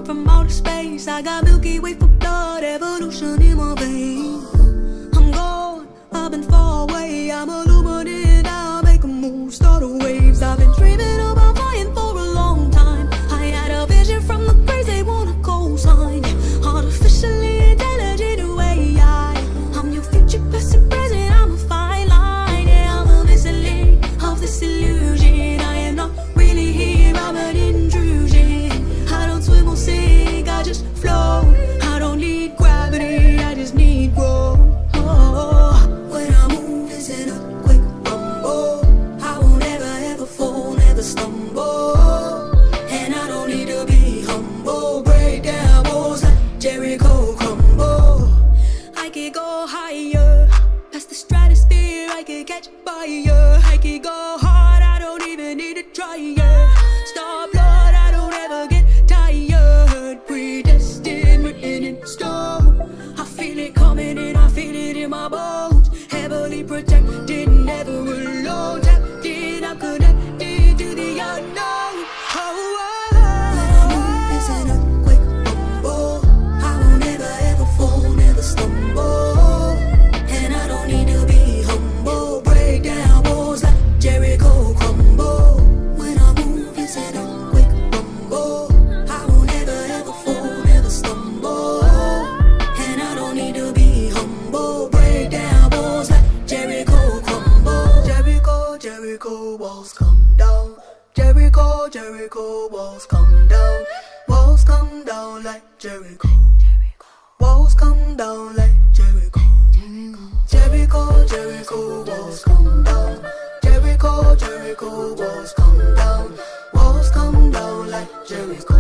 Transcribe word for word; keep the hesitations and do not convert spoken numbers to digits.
from outer space. I got Milky Way for blood, evolution in my veins. I'm gone, I've been far away. I'm illuminated, I'll make a move, start the waves. I've been dreaming about flying for a long time. I had a vision from the grace, they want a cosign. Artificially intelligent A I. I'm your future, past and present, I'm a fine line. Yeah, I'm a missing link of this illusion. I am not really here, I'm an intrusion. I don't swim or sink, I just float. I don't need gravity, I just need growth. Oh, when I move, it's in a quick rumble. I won't ever, ever fall, never stumble. And I don't need to be humble. Break down walls like Jericho crumble. I could go higher, past the stratosphere, I could catch fire. I could go hard, I don't even need to try it. Star blood, I don't ever get tired. Predestined, written in stone. I feel it coming and I feel it in my bones. Heavily protected, never alone. Tapped in, I'm connected to the unknown. Oh, oh, oh. When I move, it's in a quick rumble. I won't ever, ever fall, never stumble. And I don't need to be humble. Break down walls like Jericho crumble. When I move, it's in a quick rumble. I won't ever, ever fall, never stumble. And I don't need to be humble. Break down walls like Jericho crumble. Jericho, Jericho walls come down. Jericho, Jericho walls come down. Walls come down like Jericho. Walls come down like Jericho. Jericho, Jericho walls come down. Jericho, Jericho walls come down. Walls come down like Jericho.